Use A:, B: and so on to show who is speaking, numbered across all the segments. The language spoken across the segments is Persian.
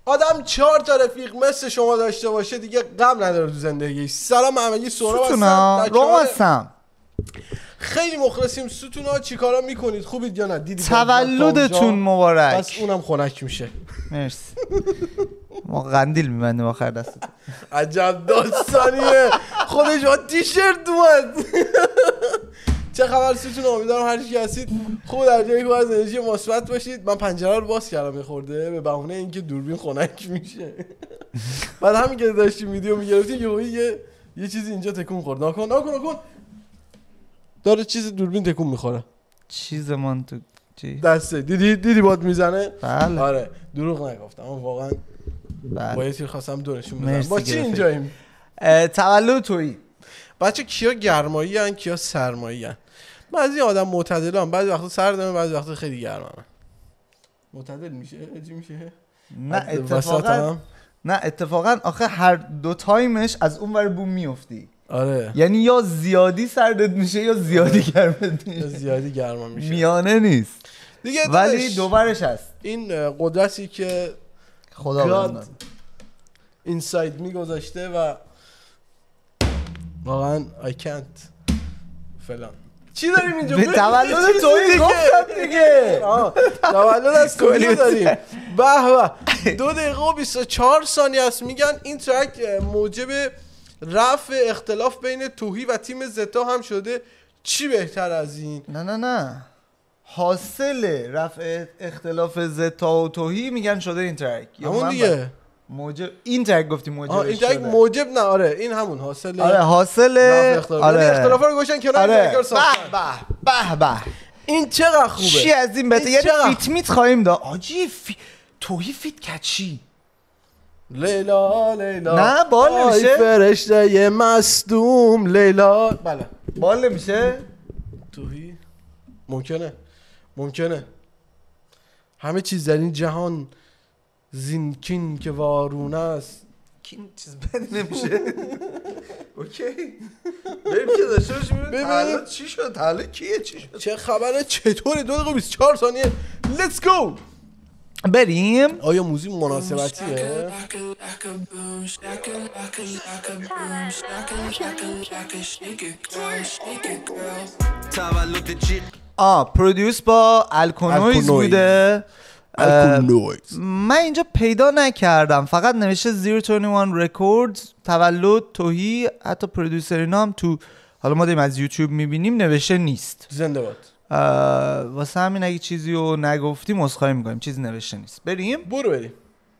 A: آدم 4 تا رفیق مثل شما داشته باشه دیگه غم نداره تو زندگی. سلام همگی، سهراب هستم.
B: روم هستم.
A: خیلی مخلصیم. ستونا چیکارا میکنید؟ خوبید یا نه؟ دیدید
B: تولدتون مبارک.
A: بس اونم خنک میشه.
B: مرسی. ما قندیل میبندیم آخر دستتون.
A: عجب داستانیه. خودش با تیشرت اومد. چه خبر ستون؟ امیدوارم هر چی هستید خوب در جایی که از انرژی مثبت باشید. من پنجره رو باز کردم میخورده به بهونه اینکه دوربین خنک میشه. بعد همین که داشتیم ویدیو میگرفتیم یه چیزی اینجا تکون خورد. نکن داره چیز دوربین تکون میخوره.
B: چیزمان تو چی؟
A: دسته دیدی باد میزنه؟
B: بله.
A: آره دروغ نگفتم. من واقعا
B: بله.
A: با یه تیر خواستم دورشون بزنم. با چی اینجاییم؟
B: تولد تویی.
A: بچه کیا گرمایی هن کیا سرمایی هن؟ بعضی آدم معتدل هم، بعضی وقتا سردمه، بعضی وقتا خیلی گرمه. معتدل میشه؟ چی میشه؟
B: نه اتفاقا آخه هر دو تایمش از اون ور بوم میفتی.
A: آره
B: یعنی یا زیادی سردت میشه یا زیادی گرمت میشه.
A: زیادی گرما میشه،
B: میانه نیست
A: دیگه.
B: ولی دوبرش هست.
A: این قدرتی که
B: خدا
A: اینساید میگذاشته و واقعا I can't فلان. چی داریم اینجا؟
B: به تولد تویی گفتم دیگه.
A: تولد از کلی داریم. به 2 دقیقه و 24 ثانیه است. میگن این ترک موجب رفع اختلاف بین توهی و تیم زتا هم شده. چی بهتر از این؟
B: نه حاصل رفع اختلاف زتا و توهی میگن شده این ترک.
A: همون دیگه
B: موجب این ترک گفتی موجب
A: این ترک موجب نه. آره این همون حاصل.
B: آره حاصل.
A: آره اختلافا رو گوشن کنار.
B: آره. به
A: این چقدر خوبه.
B: چی از این بهتر؟ یعنی فیت میت خواهیم داد. آجی توهی فیت کچی.
A: لیلا
B: نه بال نمیشه.
A: فرشته مصدوم لیلا. بله
B: بال نمیشه.
A: توهی ممکنه همه چیز در این جهان زینکین که وارونه است.
B: کین چیز بدی نمیشه. اوکی بریم که داشته باشیم ببینیم چی شد. تولد کیه؟ چی شد؟
A: چه خبره؟ چطوری؟ 2 دقیقه و 24 ثانیه. لیتس گو.
B: بریم.
A: آیا موزیک مناسبتیه؟
B: پرودیوس با الکونویز بوده. من اینجا پیدا نکردم، فقط نوشته 021 رکوردز تولد توهی. حتی پرودیوسر اینا هم تو حالا ما داریم از یوتیوب میبینیم نوشته نیست.
A: زنده باد.
B: واسه همین اگه چیزی رو نگفتیم عذرخواهی میکنیم، چیزی نوشته نیست. بریم
A: بریم.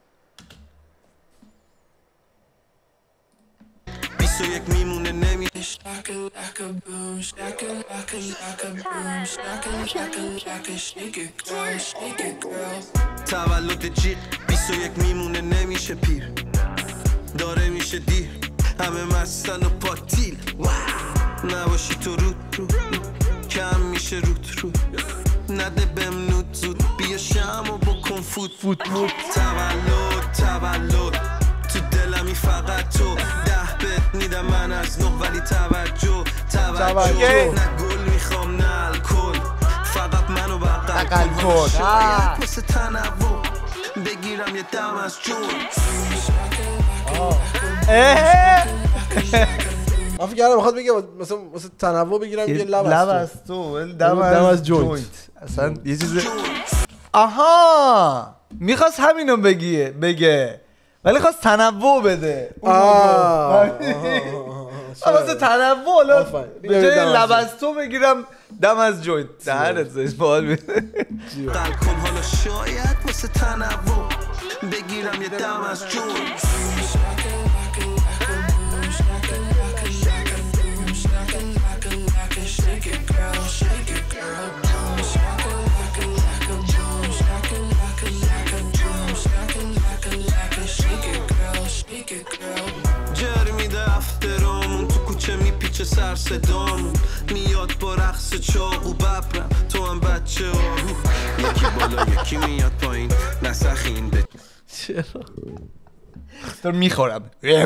C: 21 میمونه نمیشه. تولد جیغ 21 میمونه نمیشه پیر، داره میشه دیر، همه مستن و پاتیل. نباشی تو رو کم میشه رو نده بهم نوت زود، بیا شم و بکن فوت تولد تو دلمی فقط تو 10 بهت میدم من از 9 ولی توجه نه گل میخوام نه الکل، فقط منو بغل کن. شاید مثل تنوع بگیرم یه دم از جون.
A: من فکر کردم میخواد بگه مثلا تنوع بگیرم یه لب
B: از تو دم از جوینت. اصلا یه چیز آها میخواست همینو بگه ولی خواست تنوع بده. واسه تنوع حالا به جای لب از تو بگیرم دم از جوینت. دهنت زش بال میده.
C: قلب کن حالا شاید واسه تنوع بگیرم یه دم از جوینت. جرمی دفترامون تو کوچه میپیچه سر صدامون، میاد با رقص چاقو ببرم تو هم بچه آهو، یکی بالا یکی میاد پایین نسخین به
A: چرا؟
B: تو میخورم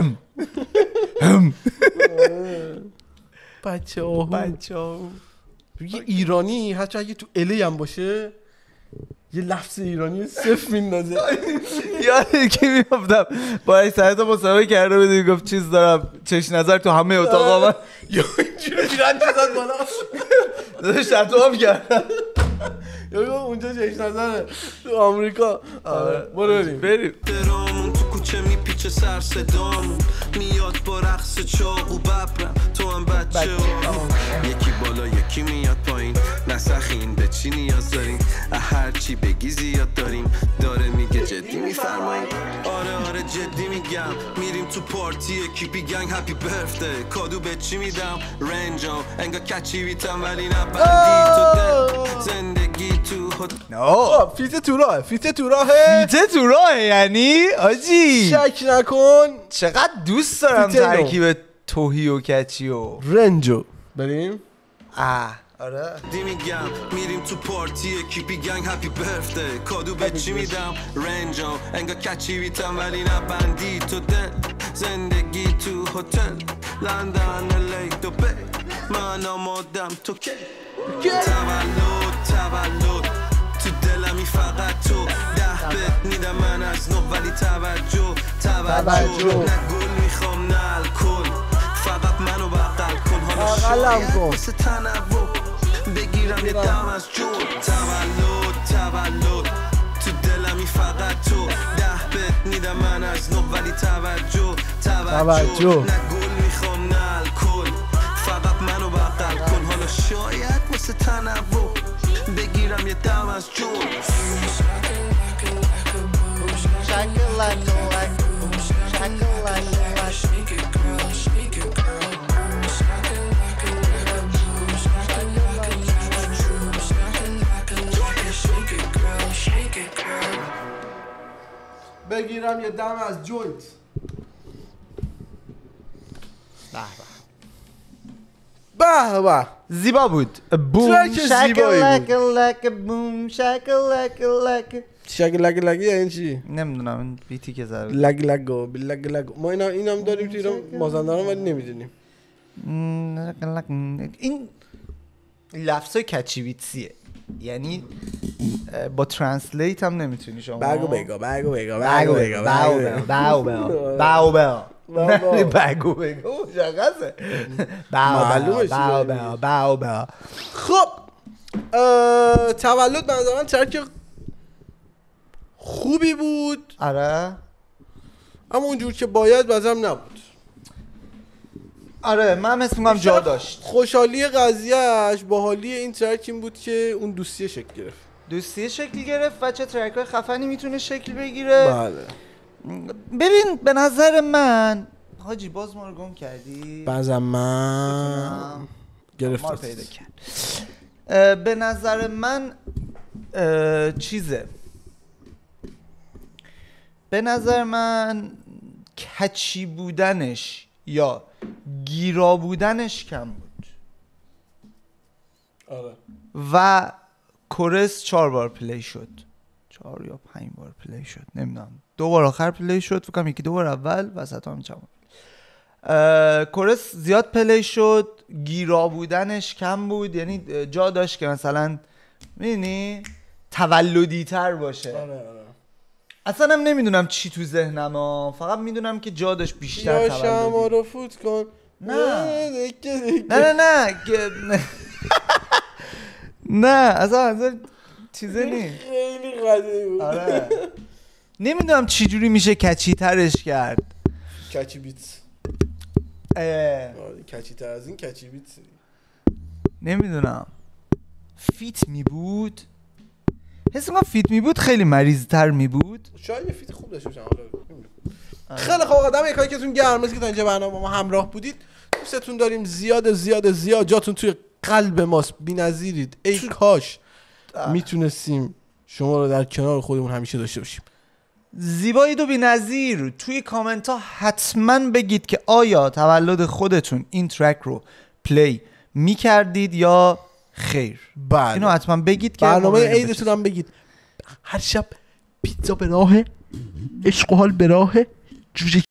A: بچه آهو. بگی ایرانی حتی اگه تو الی هم باشه یه لفظ ایرانی صفر میندازه.
B: یاد کی میافتم با این ساعت مسابقه کرده بودی گفت چیز دارم چش نظر تو همه اتاقا من
A: یا اینجوری میرن چیزات بالا
B: داشت شتوام کرد
A: یا اونجا چش نظره تو آمریکا. برو بریم
C: درامون تو کوچه میپیچه سر صدامون میاد با رقص چاقو ببرم تو هم بچه یکی بالا یکی میاد پایین نسخین به چی نیاز داریم هر چی بگی زیاد داریم داره میگه جدی میفرماییم آره جدی میگم میریم تو پارتی کیپی گنگ هپی برفته کادو به چی میدم رنجام انگا کچی بیتم ولی نبندی تو زندگی تو
B: نو
A: فیت تو راهه
B: یعنی آجی
A: شک نکن.
B: چقدر دوست دارم ترکیب توهی و کچی و
A: رنجو. بریم
B: آره
C: دی میگم میریم تو پارتی کیپی گنگ هپی برفته کادو به چی میدم رنجام انگا کچی بیتم ولی نبندی تو زندگی تو هتل لندن الی دوبی من آمادم تو که تولد تو دلمی فقط تو 10 بت میدم من از نو ولی توجه نه گل میخوام نه الکل فقط منو بغل کن حالا شاید واسه تنوع بگیرم یه دم از جو تولد تو دلمی فقط تو 10 بت میدم من از نو ولی توجه نه گل میخوام نه الکل فقط منو بغل کن حالا شاید واسه تنوع بگیرم یه دم از جو
A: بگیرم یه دم از جوینت. به
B: زیبا بود. بوم شکلک بوم شکلک
A: شکلک یعنی چی؟
B: نمیدونم این بیتی که زد
A: لگ ما اینم داریم تو ایران مازندران ولی نمیدونیم.
B: این لفظای کچی بیتسیه یعنی با ترنسلیت هم نمیتونی شما
A: بگو
B: شغزه
A: معلومه. خب تولد بنظر من ترک خوبی بود.
B: آره
A: اما اونجور که باید بازم نبود.
B: آره من مثل میگم جا داشت.
A: خوشحالی قضیهش با حالی این ترک این بود که اون دوستی شکل گرفت
B: و چه ترک های خفنی میتونه شکل بگیره.
A: بله
B: ببین به نظر من حاجی باز ما رو گم کردی.
A: بازم من گرفت
B: پیدا کرد. به نظر من چیزه، به نظر من کچی بودنش یا گیرا بودنش کم بود.
A: آره.
B: و کورس 4 بار پلی شد، 4 یا 5 بار پلی شد نمیدونم، 2 بار آخر پلی شد فکر کنم، 1-2 بار اول وسط هم چند بار. کورس زیاد پلی شد، گیرا بودنش کم بود، یعنی جا داشت که مثلا میدونی تولدی تر باشه.
A: آره.
B: اصلا هم نمیدونم چی تو ذهنم، فقط میدونم که جا داشت بیشتر تولدی.
A: یا شما رو فوت کن.
B: نه نه اصلا چیزه نی.
A: خیلی قدیمی بود.
B: آره. نمیدونم چی جوری میشه کچی ترش کرد.
A: کچی بیت. کچی تر از این کچی بیت.
B: نمیدونم. فیت می بود. حس می‌کنم فیت می بود خیلی مریض تر می بود.
A: شاید یه فیت خوب داشته باشه. خیلی خوب آدم، یکایی که تون گرمه که تا اینجا برنامه با ما همراه بودید، دوستتون داریم زیاد، جاتون توی قلب ماست، بی‌نظیرید. ای کاش میتونستیم شما رو در کنار خودمون همیشه داشته باشیم.
B: زیبایید و بی‌نظیر. توی کامنت ها حتما بگید که آیا تولد خودتون این ترک رو پلی میکردید یا خیر.
A: بله.
B: اینو حتما بگید که
A: برنامه عیدتون هم بگید. هر شب پیتزا به راه، عشق و حال به راه، جوجه